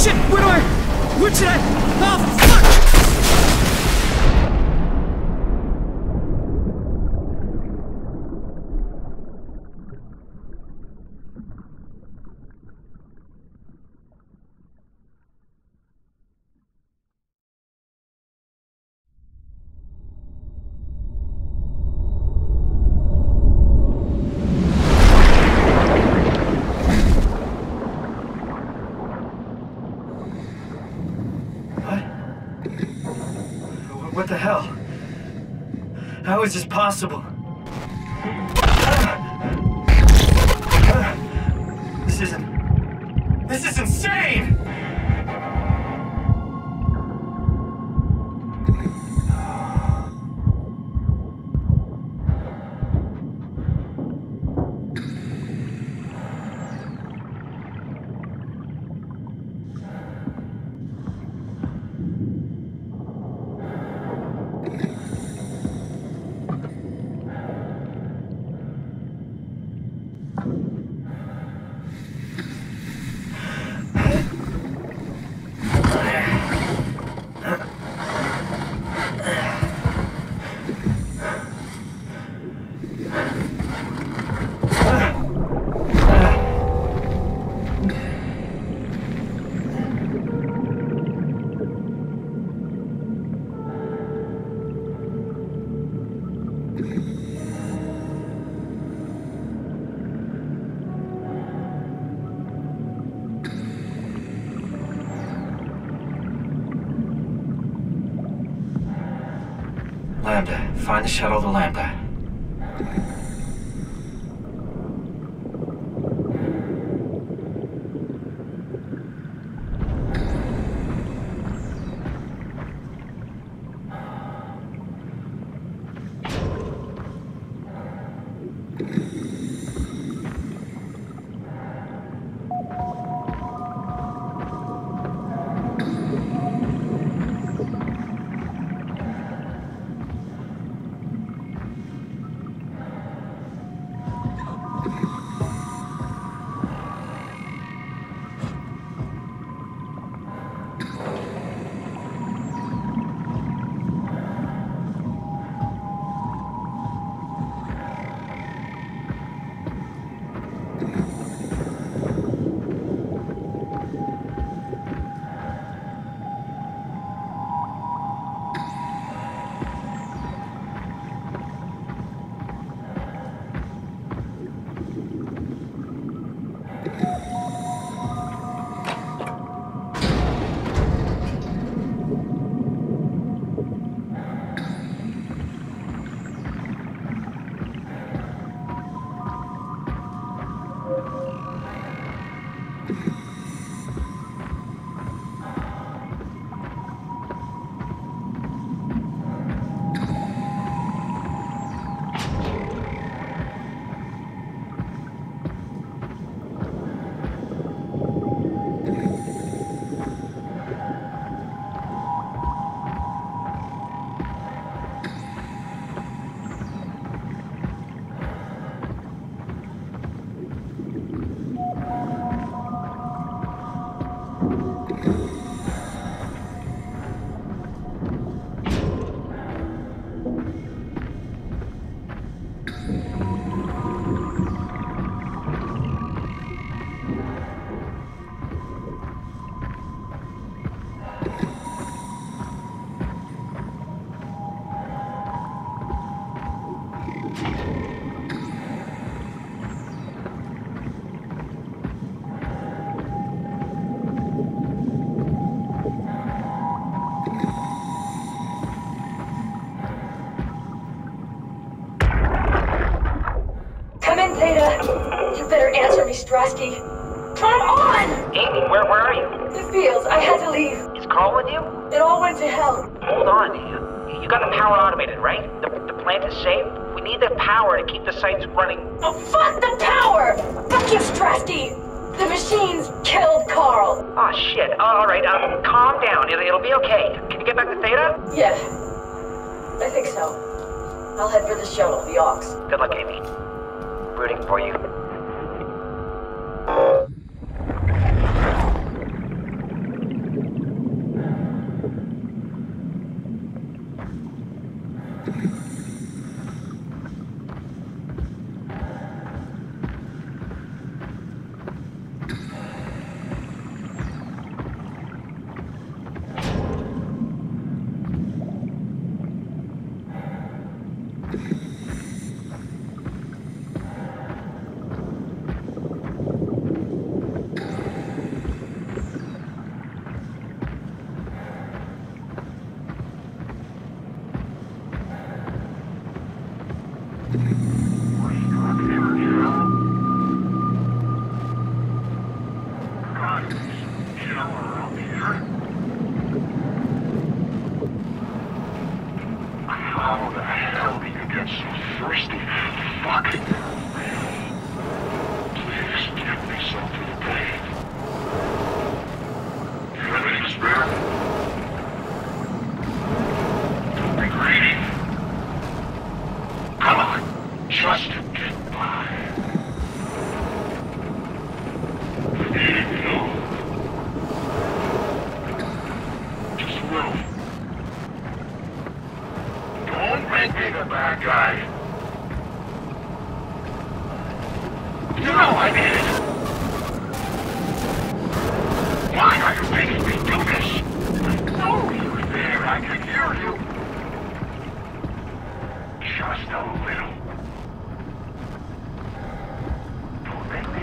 Shit, where should I? Oh, fuck! What the hell? How is this possible? This is insane! Lambda. Find the shuttle to Lambda. You better answer me, Strasky. Come on! Amy, where are you? The fields. I had to leave. Is Carl with you? It all went to hell. Hold on. You got the power automated, right? The plant is safe? We need the power to keep the sites running. Oh, fuck the power! Fuck you, Strasky! The machines killed Carl. Oh, shit. Alright, calm down. It'll be okay. Can you get back to Theta? Yeah. I think so. I'll head for the shuttle, the Aux. Good luck, Amy. Rooting for you.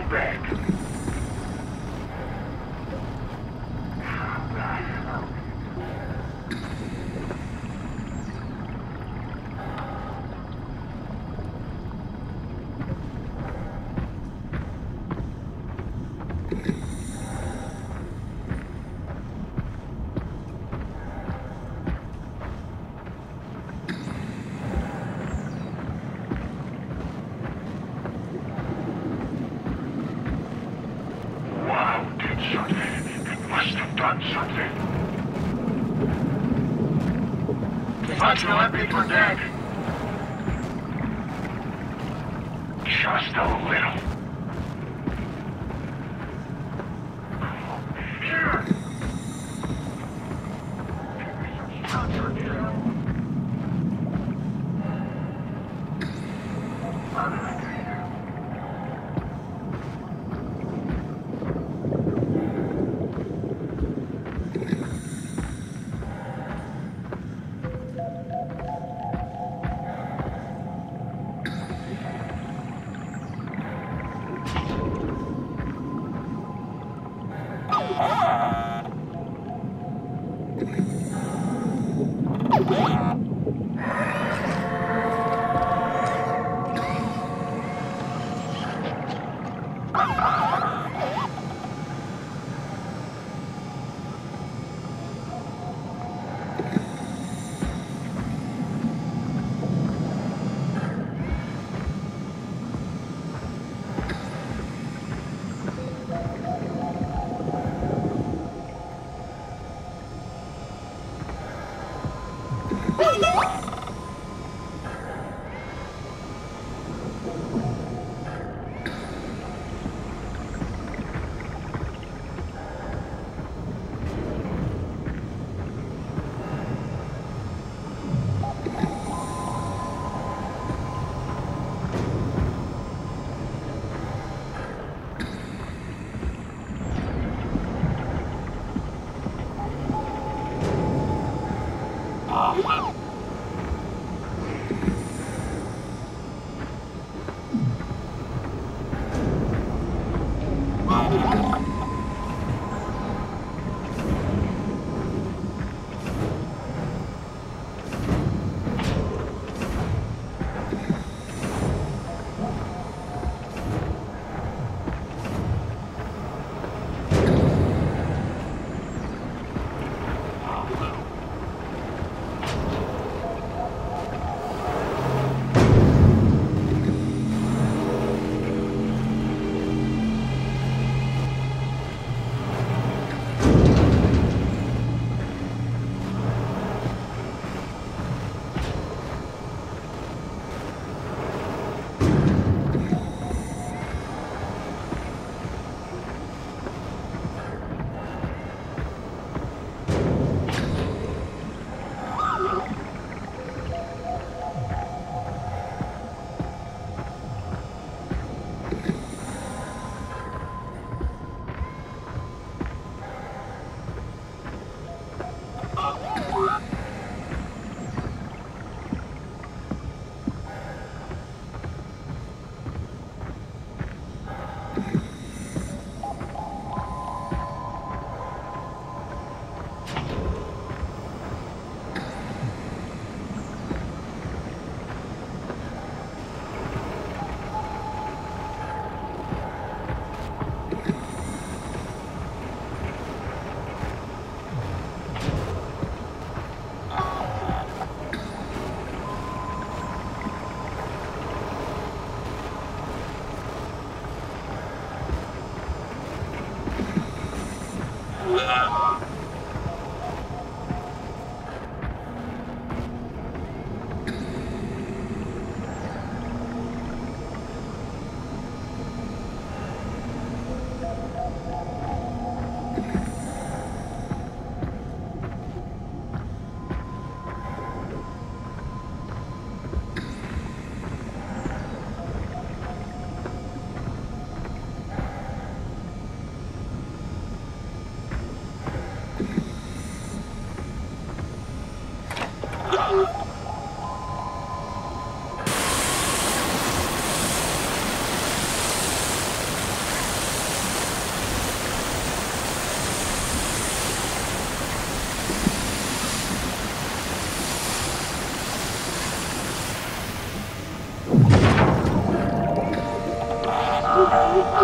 Let people dead. Just a little. Here.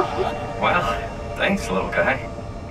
Well, thanks, little guy.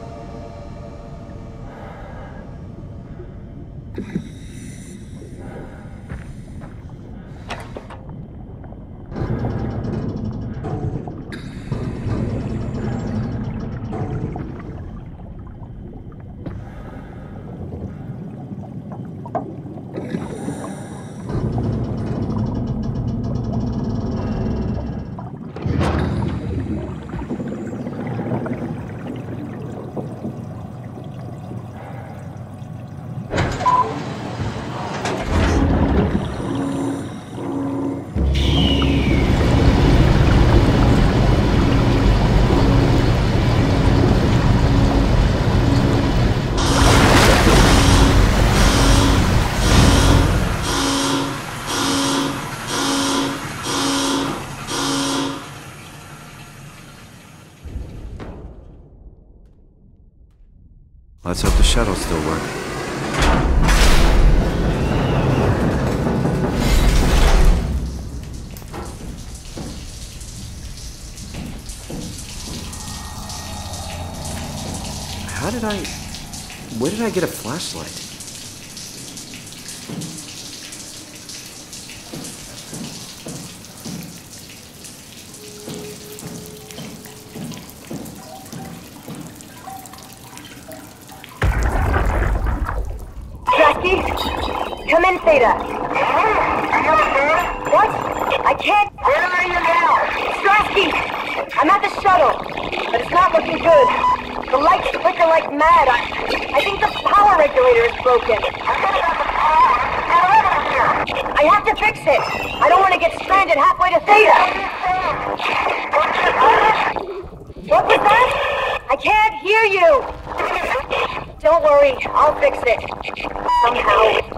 Let's hope the shuttles still work. Where did I get a flashlight? Come in, Theta. What? I can't. Where are you now? Strasky! I'm at the shuttle, but it's not looking good. The lights flicker like mad. I think the power regulator is broken. I have to fix it. I don't want to get stranded halfway to Theta. What was that? I can't hear you. Don't worry, I'll fix it. Somehow.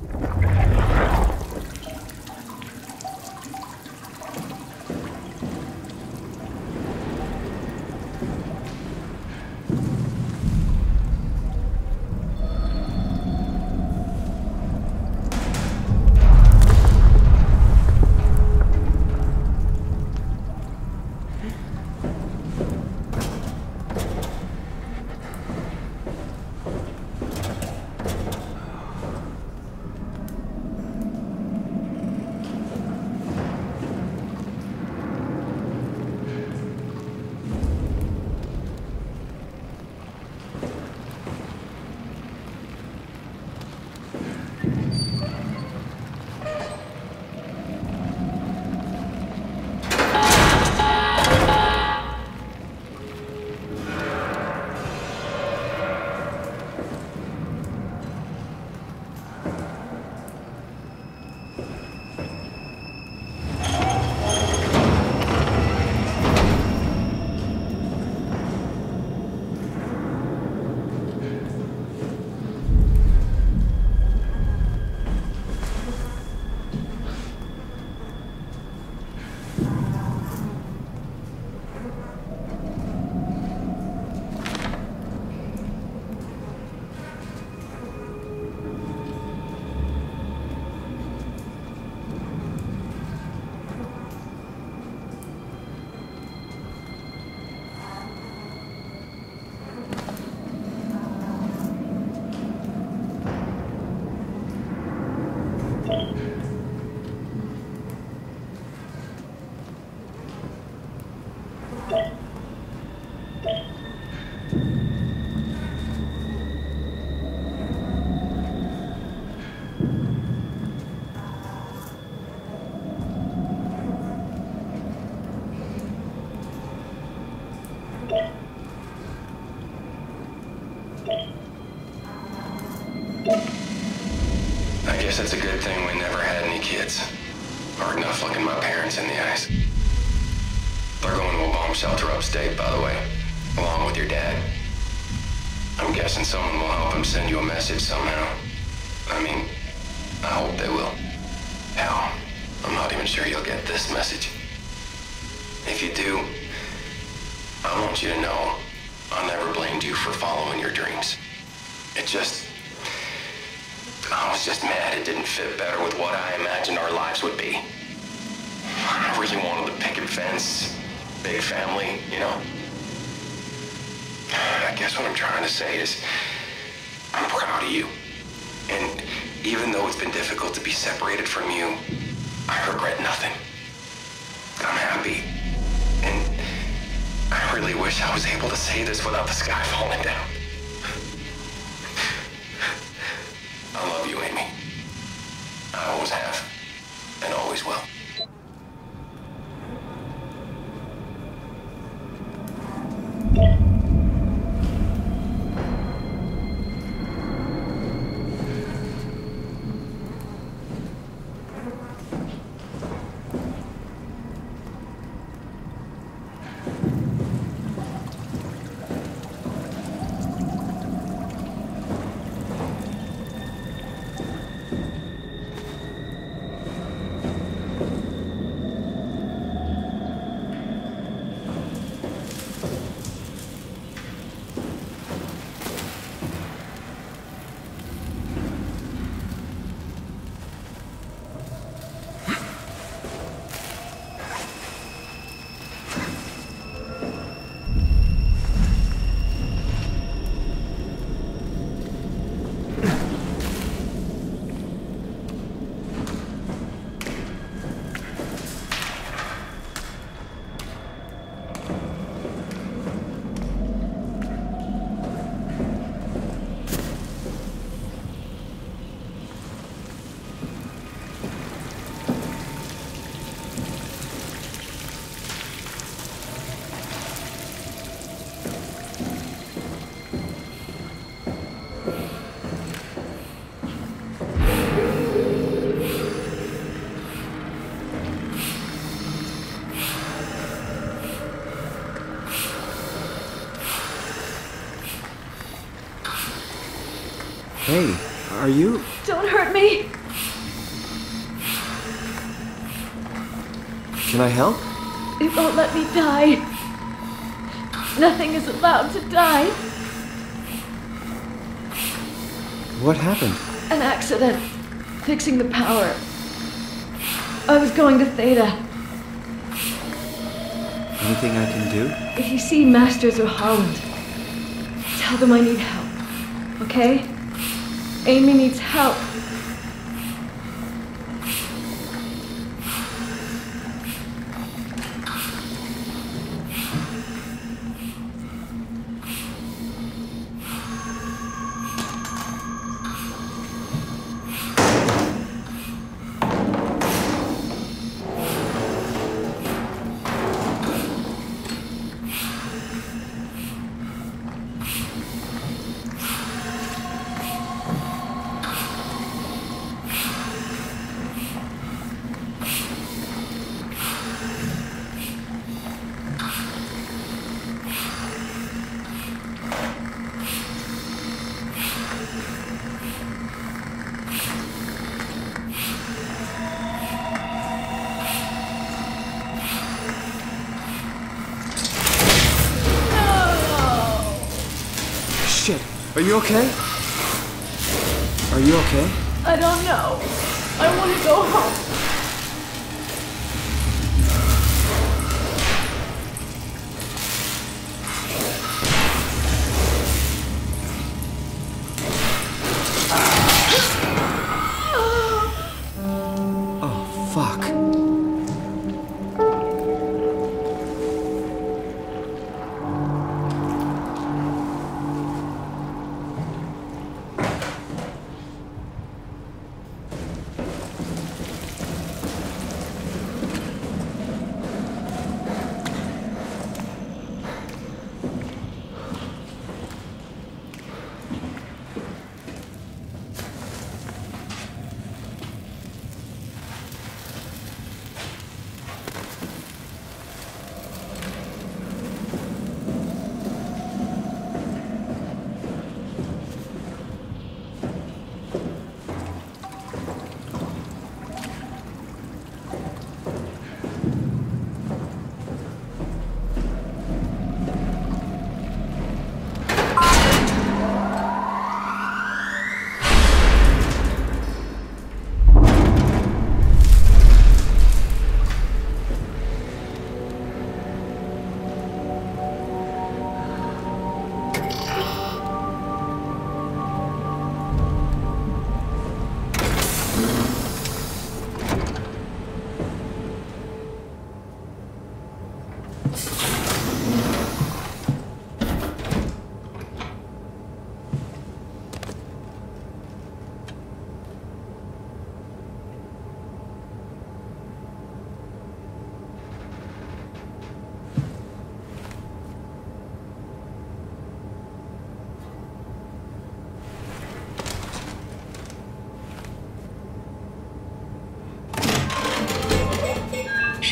I guess it's a good thing we never had any kids. Hard enough looking my parents in the eyes. They're going to a bomb shelter upstate, by the way, along with your dad. I'm guessing someone will help him send you a message somehow. I mean, I hope they will. Hell, I'm not even sure you'll get this message. If you do, I want you to know I never blamed you for following your dreams. I was just mad it didn't fit better with what I imagined our lives would be. I really wanted the picket fence, big family, you know. I guess what I'm trying to say is, I'm proud of you. And even though it's been difficult to be separated from you, I regret nothing. I'm happy. And I really wish I was able to say this without the sky falling down. I love you, Amy. I always have, and always will. Hey, are you... Don't hurt me! Can I help? It won't let me die. Nothing is allowed to die. What happened? An accident. Fixing the power. I was going to Theta. Anything I can do? If you see Masters or Holland, tell them I need help. Okay? Amy needs help. Shit, are you okay? Are you okay? I don't know. I want to go home. Oh, fuck.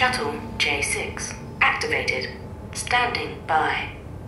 Shuttle J6 activated. Standing by.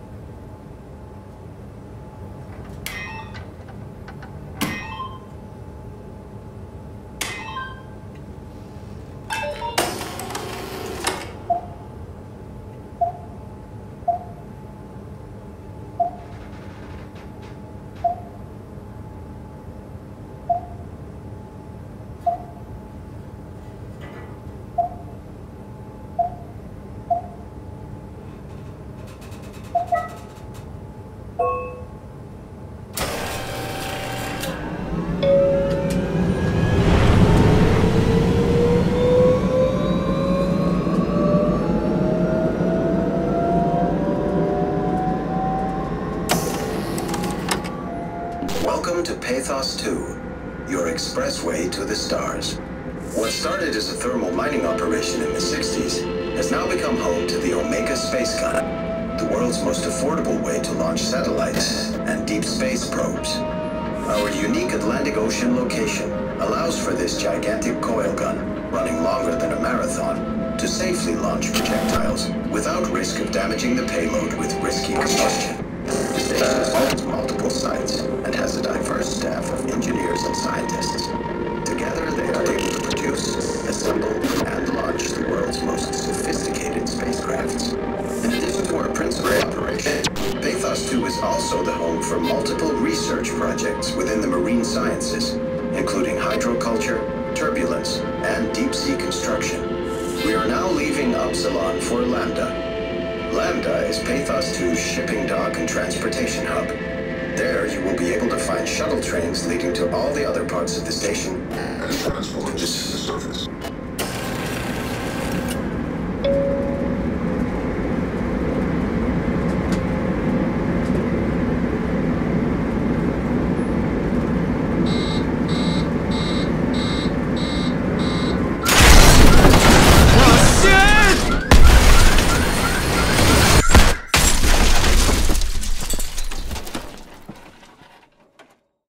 Welcome to Pathos 2, your expressway to the stars. What started as a thermal mining operation in the 60s has now become home to the Omega Space Gun, the world's most affordable way to launch satellites and deep space probes. Our unique Atlantic Ocean location allows for this gigantic coil gun, running longer than a marathon, to safely launch projectiles without risk of damaging the payload with risky combustion. The station holds multiple sites and has a diverse staff of engineers and scientists. Together, they are able to produce, assemble, and launch the world's most sophisticated spacecrafts. In addition to our principal operation, Pathos 2 is also the home for multiple research projects within the marine sciences, including hydroculture, turbulence, and deep-sea construction. We are now leaving Upsilon for Lambda. Lambda is Pathos 2's shipping dock and transportation hub. There, you will be able to find shuttle trains leading to all the other parts of the station. And transport to the surface.